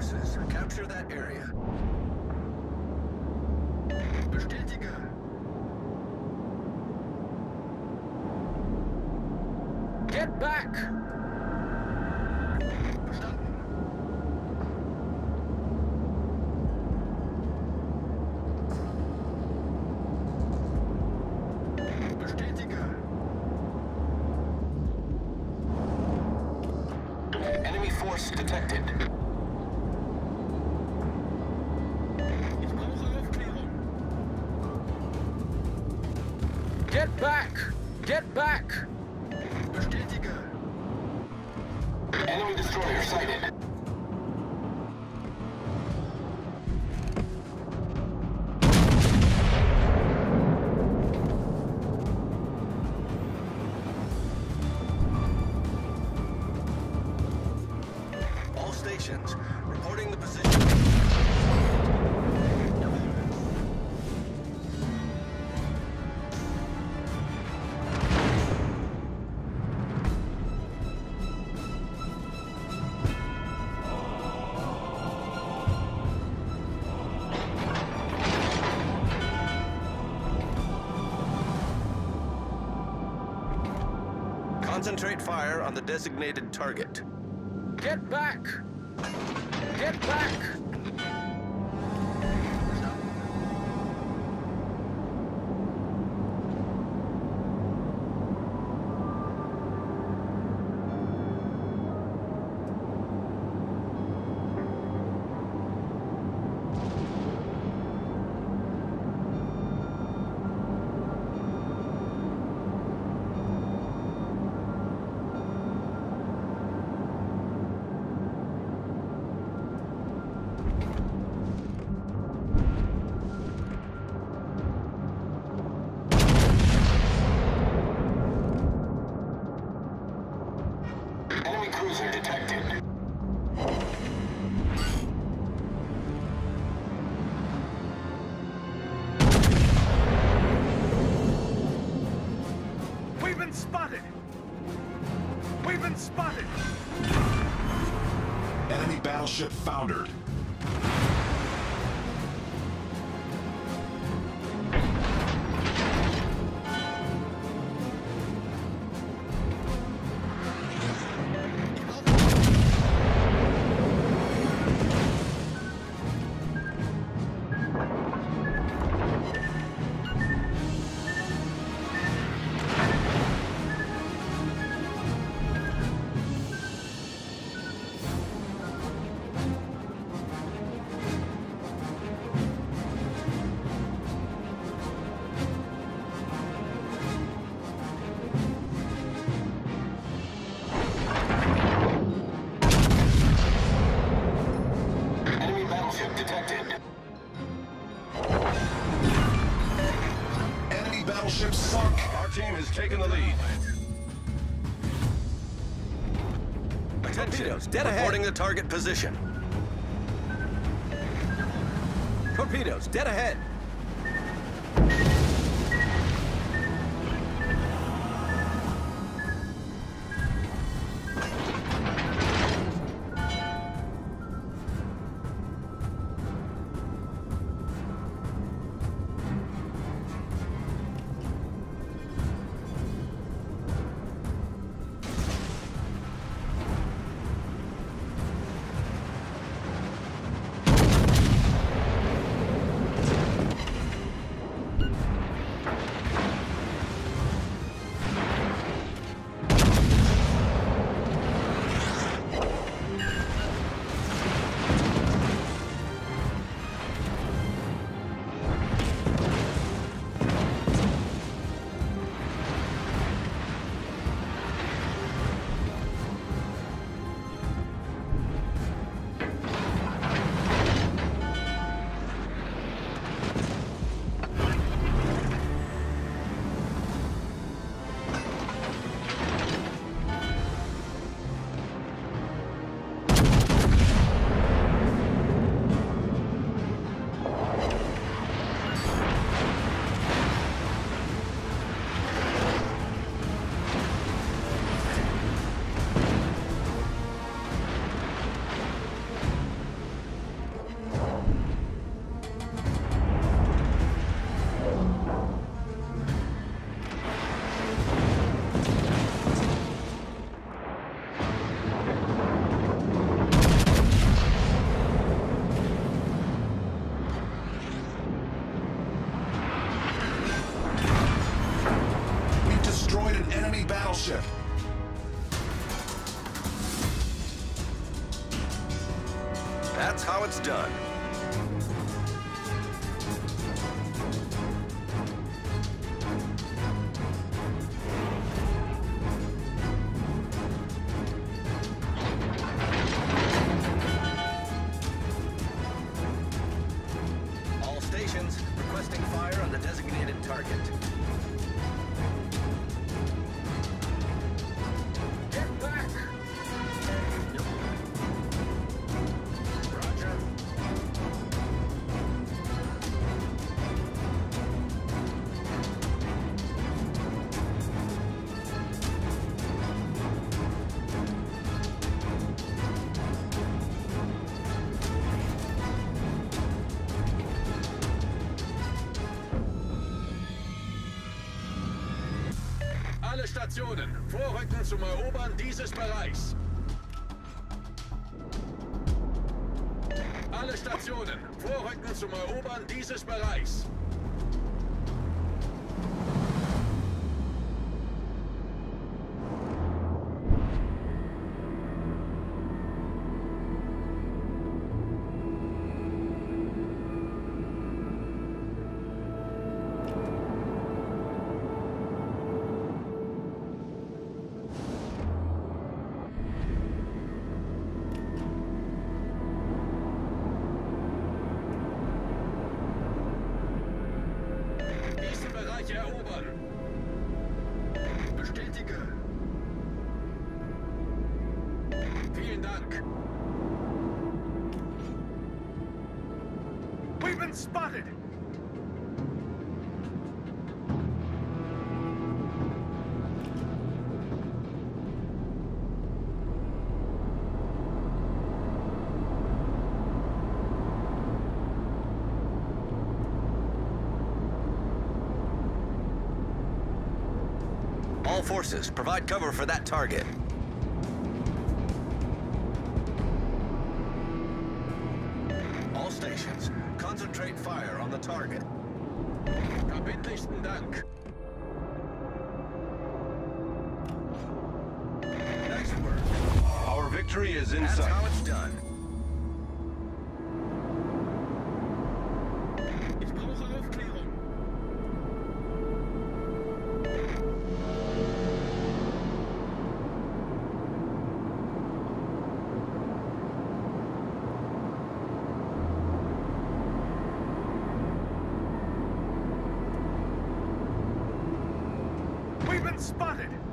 forces. Capture that area. Bestätige. Get back! Verstanden. Bestätige. Enemy force detected. Ich brauche Aufklärung. Get back! Get back! Bestätige. Enemy destroyer sighted. All stations reporting the position. Concentrate fire on the designated target. Get back! Get back! Enemy cruiser detected. We've been spotted! We've been spotted! Enemy battleship foundered. Detected. Enemy battleship sunk. Our team has taken the lead. Attention, dead ahead. reporting the target position. Torpedoes, dead ahead. That's how it's done. All stations requesting fire on the designated target. Get back! Roger. Alle Stationen, vorrücken zum Erobern dieses Bereichs. Alle Stationen, vorrücken zum Erobern dieses Bereichs. Erobern. Bestätige. Vielen Dank. We've been spotted. All forces, provide cover for that target. All stations, concentrate fire on the target. Verbindlichsten Dank. Nice work. Our victory is in That's sight. how it's done. Ich brauche Aufklärung. We've been spotted.